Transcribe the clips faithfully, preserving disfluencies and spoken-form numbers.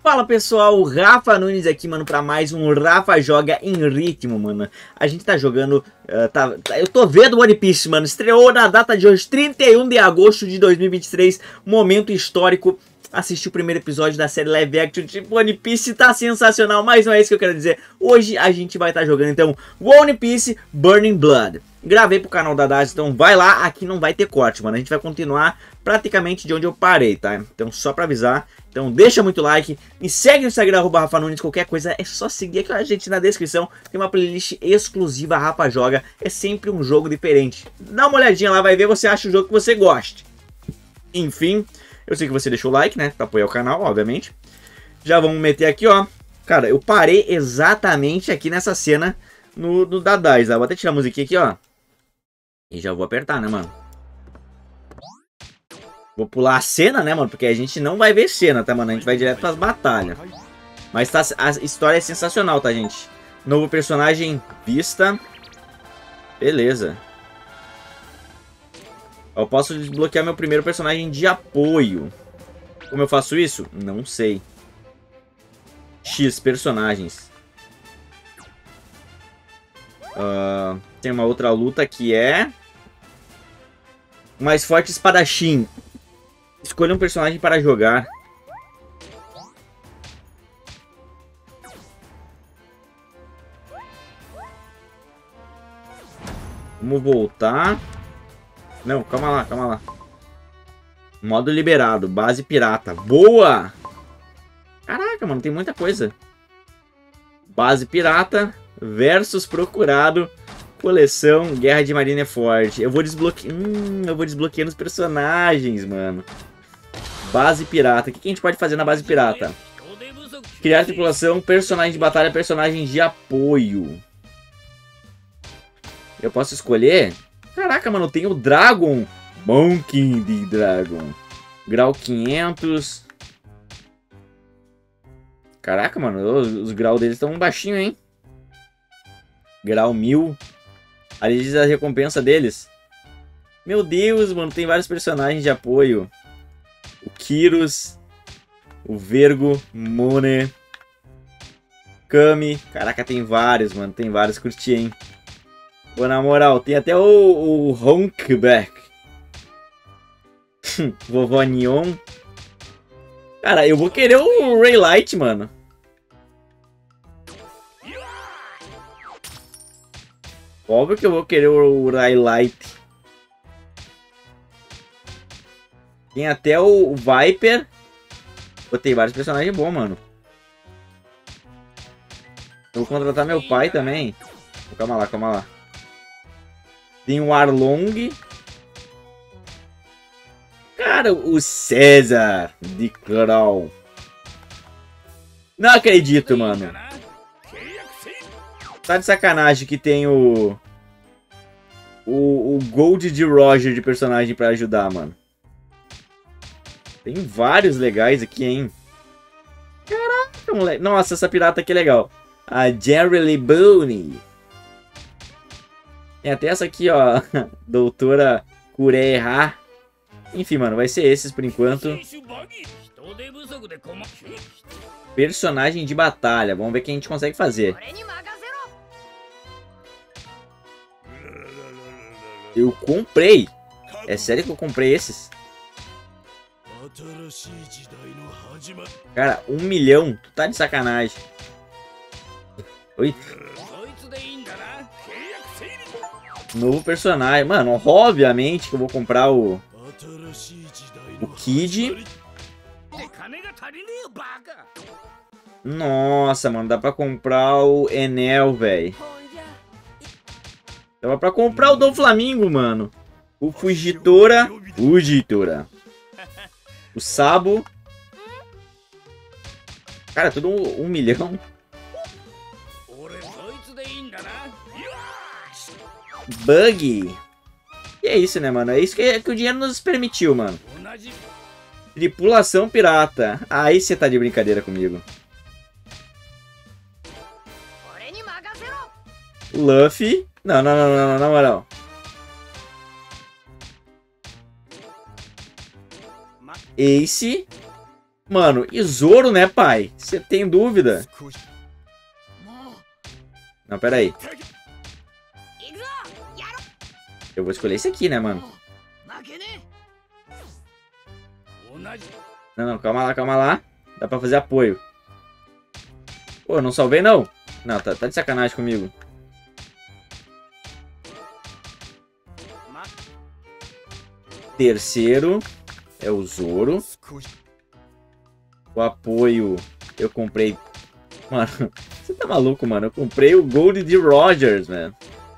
Fala pessoal, Rafa Nunes aqui, mano, pra mais um Rafa Joga em Ritmo, mano. A gente tá jogando, uh, tá, tá, eu tô vendo One Piece, mano, estreou na data de hoje, trinta e um de agosto de dois mil e vinte e três, momento histórico. Assisti o primeiro episódio da série live action de One Piece, tá sensacional, mas não é isso que eu quero dizer. Hoje a gente vai estar tá jogando, então, One Piece Burning Blood. Gravei pro canal da Daz, então vai lá, aqui não vai ter corte, mano. A gente vai continuar praticamente de onde eu parei, tá? Então só pra avisar, então deixa muito like, me segue no Instagram, arroba Rafa Nunes, qualquer coisa é só seguir aqui a gente na descrição. Tem uma playlist exclusiva Rafa Joga, é sempre um jogo diferente. Dá uma olhadinha lá, vai ver, você acha o jogo que você goste. Enfim, eu sei que você deixou o like, né, pra apoiar o canal, obviamente. Já vamos meter aqui, ó. Cara, eu parei exatamente aqui nessa cena no, no da Daz, tá? Vou até tirar a musiquinha aqui, ó. E já vou apertar, né, mano? Vou pular a cena, né, mano? Porque a gente não vai ver cena, tá, mano? A gente vai direto pras batalhas. Mas tá, a história é sensacional, tá, gente? Novo personagem, vista. Beleza. Eu posso desbloquear meu primeiro personagem de apoio. Como eu faço isso? Não sei. X, personagens. Uh, tem uma outra luta que é... Mais forte espadachim. Escolha um personagem para jogar. Vamos voltar. Não, calma lá, calma lá. Modo liberado, base pirata. Boa! Caraca, mano, tem muita coisa. Base pirata versus procurado. Coleção, Guerra de Marineford. Eu vou desbloquear... Hum, eu vou desbloqueando os personagens, mano. Base pirata. O que a gente pode fazer na base pirata? Criar tripulação, personagem de batalha, personagem de apoio. Eu posso escolher? Caraca, mano, tem o Dragon. Monkey de Dragon. Grau quinhentos. Caraca, mano, os, os graus deles estão baixinho, hein? Grau mil. Ali diz a recompensa deles. Meu Deus, mano, tem vários personagens de apoio. O Kyrus, o Vergo, Mone, Kami. Caraca, tem vários, mano, tem vários. Curti, hein? Pô, na moral, tem até o, o Honkback. Vovó Neon. Cara, eu vou querer o Raylight, mano. Óbvio que eu vou querer o Raylight. Tem até o Viper. Pô, tem vários personagens bons, mano. Eu vou contratar meu pai também. Calma lá, calma lá. Tem o Arlong. Cara, o César de Crow. Não acredito, mano. Tá de sacanagem que tem o... O, o Gold de Roger de personagem pra ajudar, mano. Tem vários legais aqui, hein? Caraca, moleque. Nossa, essa pirata aqui é legal. A Jerry Lee Boone. Tem até essa aqui, ó. Doutora Kureha. Enfim, mano, vai ser esses por enquanto. Personagem de batalha. Vamos ver o que a gente consegue fazer. Eu comprei. É sério que eu comprei esses? Cara, um milhão. Tu tá de sacanagem. Oi. Novo personagem. Mano, obviamente que eu vou comprar o... O Kid. Nossa, mano, dá pra comprar o Enel, velho. Dava pra comprar o Dom Flamingo, mano. O Fugitora. Fugitora. O Sabo. Cara, tudo um, um milhão. Bug. E é isso, né, mano? É isso que, que o dinheiro nos permitiu, mano. Tripulação pirata. Aí você tá de brincadeira comigo. Luffy. Não, não, não, não, não, na moral. Ace. Mano, e Zoro, né, pai? Você tem dúvida? Não, pera aí. Eu vou escolher esse aqui, né, mano? Não, não, calma lá, calma lá. Dá pra fazer apoio. Pô, eu não salvei, não. Não, tá, tá de sacanagem comigo. Terceiro é o Zoro. O apoio eu comprei... Mano, você tá maluco, mano? Eu comprei o Gold de Rogers, mano.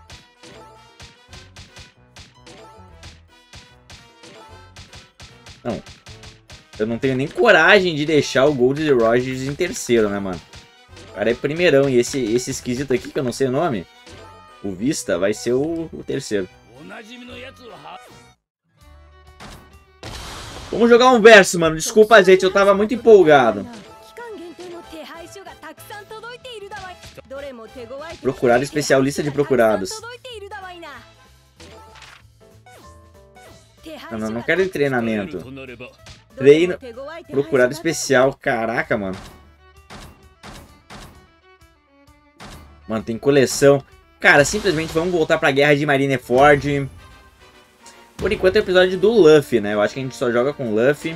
Não. Eu não tenho nem coragem de deixar o Gold de Rogers em terceiro, né, mano? O cara é primeirão. E esse, esse esquisito aqui, que eu não sei o nome, o Vista, vai ser o, o terceiro. Vamos jogar um verso, mano. Desculpa, gente, eu tava muito empolgado. Procurado especial, lista de procurados. Não, não, não quero ir treinamento. Treino, procurado especial. Caraca, mano. Mano, tem coleção. Cara, simplesmente vamos voltar pra guerra de Marineford. Por enquanto é o episódio do Luffy, né? Eu acho que a gente só joga com Luffy.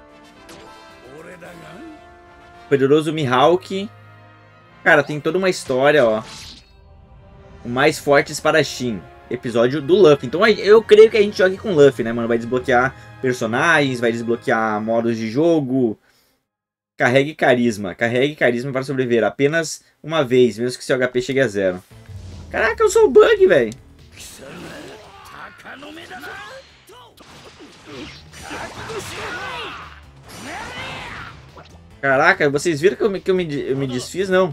Poderoso Mihawk. Cara, tem toda uma história, ó. O mais forte espadachim. Episódio do Luffy. Então eu creio que a gente jogue com Luffy, né, mano? Vai desbloquear personagens, vai desbloquear modos de jogo. Carregue carisma. Carregue carisma para sobreviver apenas uma vez, mesmo que seu H P chegue a zero. Caraca, eu sou o Bug, velho. Caraca, vocês viram que eu me, que eu me, eu me desfiz? Não.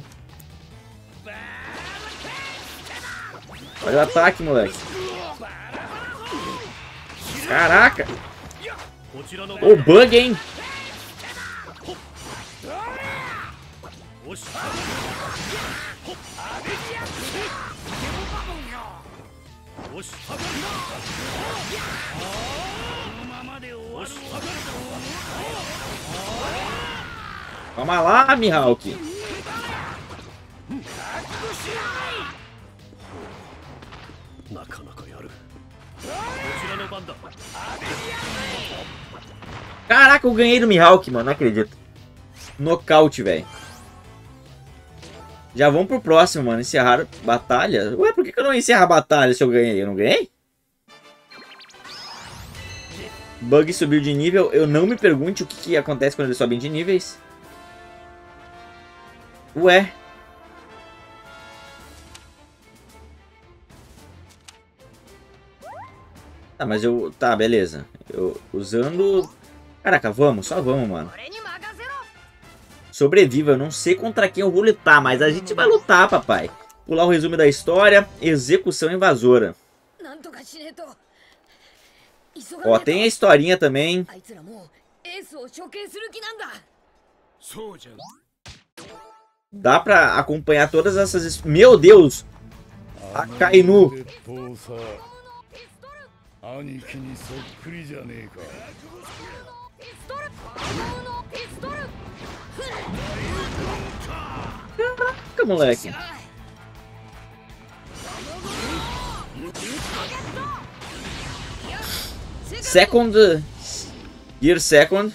Olha o ataque, moleque. Caraca. O Bug, hein? Calma lá, Mihawk. Caraca, eu ganhei do Mihawk, mano. Não acredito. Nocaute, velho. Já vamos pro próximo, mano. Encerrar batalha. Ué, por que, que eu não encerro a batalha se eu ganhei? Eu não ganhei? Bug subiu de nível. Eu não me pergunte o que, que acontece quando eles sobem de níveis. Ué. Tá, mas eu... Tá, beleza. Eu usando... Caraca, vamos. Só vamos, mano. Sobreviva. Eu não sei contra quem eu vou lutar, mas a gente vai lutar, papai. Pular o resumo da história. Execução invasora. Ó, tem a historinha também. Dá pra acompanhar todas essas... Meu Deus! Akainu! Caraca, moleque! Second... Gear second...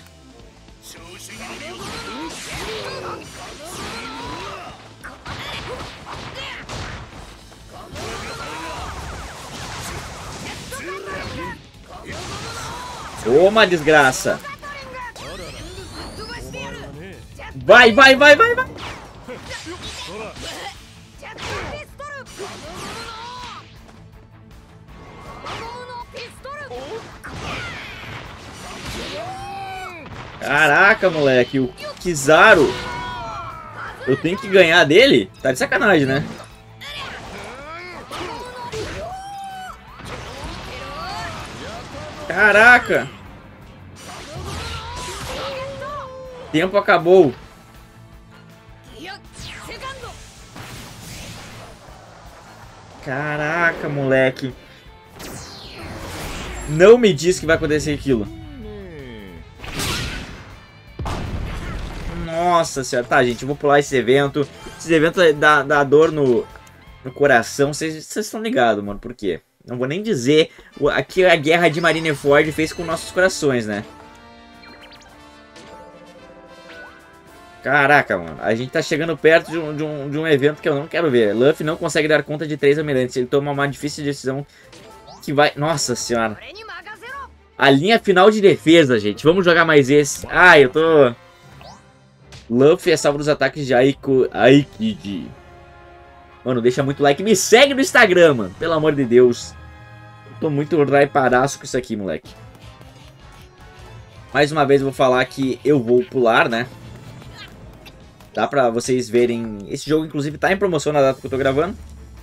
Toma, desgraça. Vai, vai, vai, vai, vai. Caraca, moleque. O Kizaru. Eu tenho que ganhar dele? Tá de sacanagem, né? Caraca. Tempo acabou. Caraca, moleque. Não me diz que vai acontecer aquilo. Nossa senhora. Tá, gente, eu vou pular esse evento. Esse evento dá, dá dor no, no coração. Vocês estão ligados, mano. Por quê? Não vou nem dizer o que a guerra de Marineford fez com nossos corações, né? Caraca, mano. A gente tá chegando perto de um, de um, de um evento que eu não quero ver. Luffy não consegue dar conta de três almirantes. Ele toma uma difícil decisão que vai... Nossa senhora. A linha final de defesa, gente. Vamos jogar mais esse. Ah, eu tô... Luffy é salvo dos ataques de Aiko... Aikid. Mano, deixa muito like. Me segue no Instagram, mano. Pelo amor de Deus. Eu tô muito raiparaço com isso aqui, moleque. Mais uma vez eu vou falar que eu vou pular, né? Dá pra vocês verem. Esse jogo, inclusive, tá em promoção na data que eu tô gravando.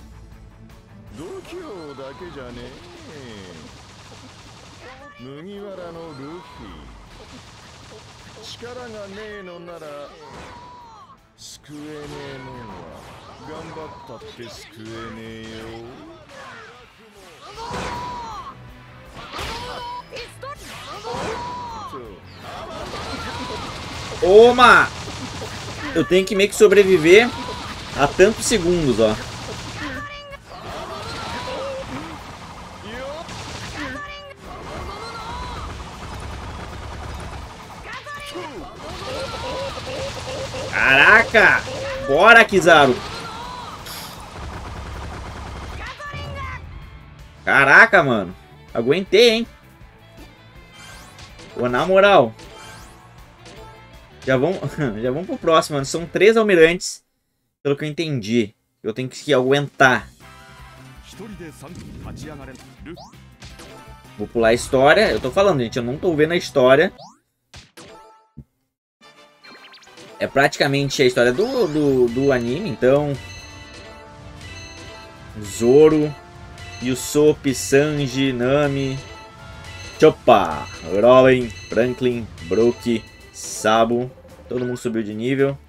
Oma! Eu tenho que meio que sobreviver a tantos segundos, ó. Caraca! Bora, Kizaru! Caraca, mano. Aguentei, hein? Pô, na moral. Já vamos, já vamos pro próximo, mano. São três almirantes, pelo que eu entendi. Eu tenho que aguentar. Vou pular a história. Eu tô falando, gente, eu não tô vendo a história. É praticamente a história do, do, do anime, então... Zoro, Usopp, Sanji, Nami, Chopper, Robin, Franklin, Brook, Sabo. Todo mundo subiu de nível.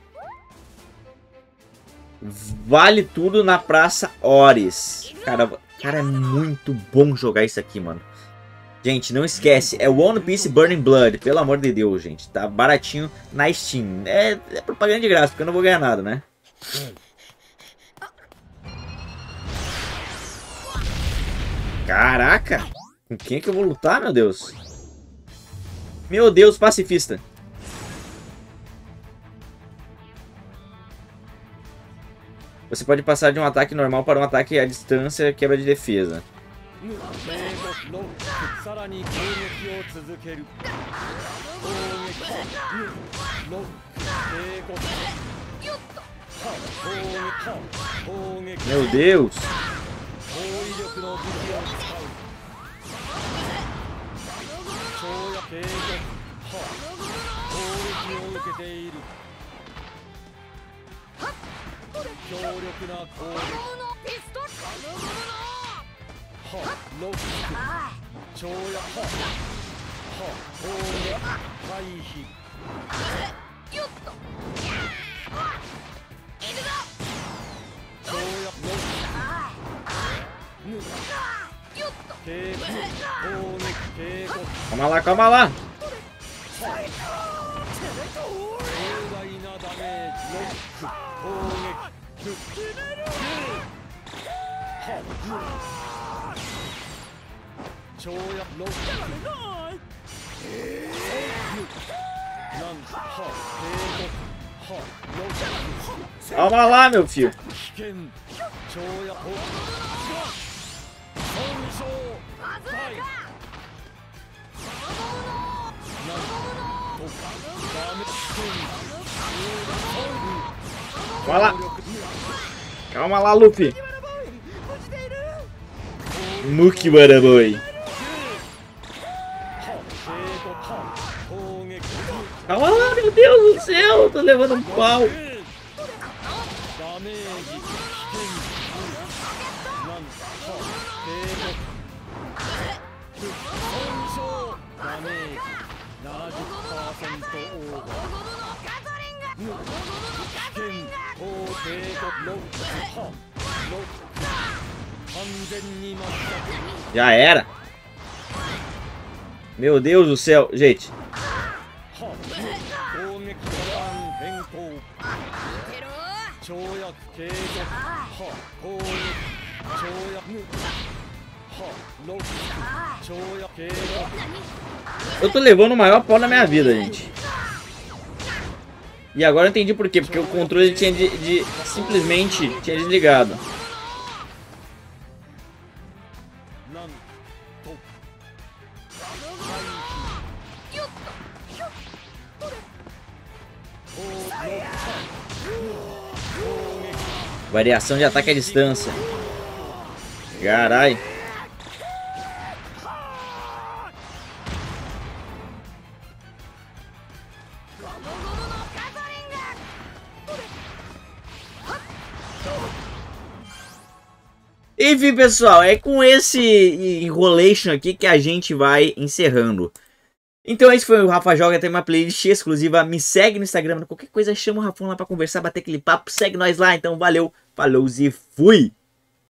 Vale tudo na Praça Ores. Cara, cara, é muito bom jogar isso aqui, mano. Gente, não esquece. É One Piece Burning Blood. Pelo amor de Deus, gente. Tá baratinho na Steam. É, é propaganda de graça, porque eu não vou ganhar nada, né? Caraca. Com quem é que eu vou lutar, meu Deus? Meu Deus, pacifista. Você pode passar de um ataque normal para um ataque à distância, quebra de defesa. Meu Deus! Calma lá, calma lá. Calma lá, meu filho. Calma lá. Calma lá, Luffy. Muki Baraboi. Calma lá, meu Deus do céu. Eu tô levando um pau. Já era. Meu Deus do céu, gente. Eu tô levando o maior pau na minha vida, gente. E agora eu entendi por quê. Porque o controle tinha de, de simplesmente tinha desligado. Variação de ataque à distância. Carai. Enfim, pessoal, é com esse enrolation aqui que a gente vai encerrando. Então esse foi o Rafa Joga, tem uma playlist exclusiva. Me segue no Instagram, qualquer coisa chama o Rafão lá pra conversar, bater aquele papo. Segue nós lá, então valeu, falou e fui!